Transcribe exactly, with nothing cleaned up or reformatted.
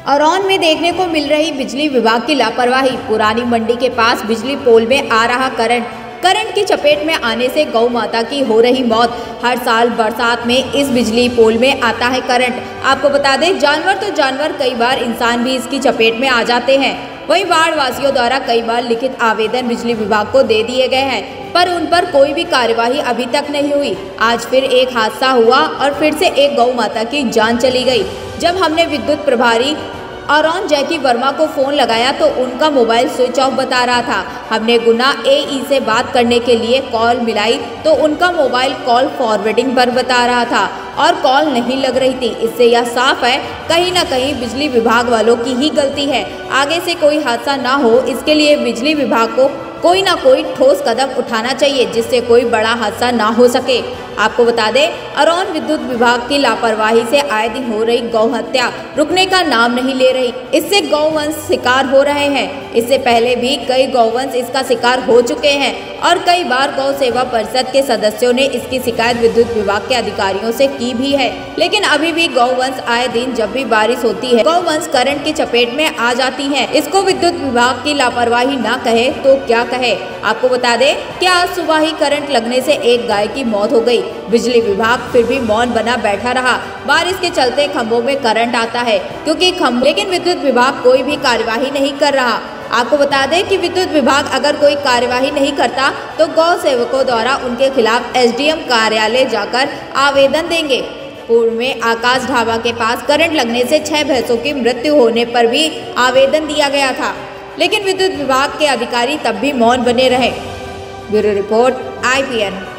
औरौन में देखने को मिल रही बिजली विभाग की लापरवाही। पुरानी मंडी के पास बिजली पोल में आ रहा करंट करंट की चपेट में आने से गौ माता की हो रही मौत। हर साल बरसात में इस बिजली पोल में आता है करंट। आपको बता दें, जानवर तो जानवर, कई बार इंसान भी इसकी चपेट में आ जाते हैं। वहीं बाढ़ वासियों द्वारा कई बार लिखित आवेदन बिजली विभाग को दे दिए गए हैं, पर उन पर कोई भी कार्यवाही अभी तक नहीं हुई। आज फिर एक हादसा हुआ और फिर से एक गौ माता की जान चली गई। जब हमने विद्युत प्रभारी औरौन जैकी वर्मा को फोन लगाया तो उनका मोबाइल स्विच ऑफ बता रहा था। हमने गुना एई से बात करने के लिए कॉल मिलाई तो उनका मोबाइल कॉल फॉरवर्डिंग पर बता रहा था और कॉल नहीं लग रही थी। इससे यह साफ है, कहीं ना कहीं बिजली विभाग वालों की ही गलती है। आगे से कोई हादसा ना हो, इसके लिए बिजली विभाग को कोई ना कोई ठोस कदम उठाना चाहिए, जिससे कोई बड़ा हादसा ना हो सके। आपको बता दें, औरौन विद्युत विभाग की लापरवाही से आए दिन हो रही गौ हत्या रुकने का नाम नहीं ले रही। इससे गौवंश शिकार हो रहे हैं। इससे पहले भी कई गौवंश इसका शिकार हो चुके हैं और कई बार गौ सेवा परिषद के सदस्यों ने इसकी शिकायत विद्युत विभाग के अधिकारियों से की भी है। लेकिन अभी भी गौवंश आए दिन जब भी बारिश होती है, गौवंश करंट की चपेट में आ जाती है। इसको विद्युत विभाग की लापरवाही ना कहे तो क्या कहे। आपको बता दें कि आज सुबह ही करंट लगने से एक गाय की मौत हो गई। बिजली विभाग फिर भी मौन बना बैठा रहा। बारिश के चलते खंभों में करंट आता है क्योंकि खंभ लेकिन विद्युत विभाग कोई भी कार्यवाही नहीं कर रहा। आपको बता दें कि विद्युत विभाग अगर कोई कार्यवाही नहीं करता तो गौ सेवकों द्वारा उनके खिलाफ एसडीएम कार्यालय जाकर आवेदन देंगे। पूर्व में आकाश ढाबा के पास करंट लगने से छह भैंसों की मृत्यु होने पर भी आवेदन दिया गया था, लेकिन विद्युत विभाग के अधिकारी तब भी मौन बने रहे। Bureau report I P N.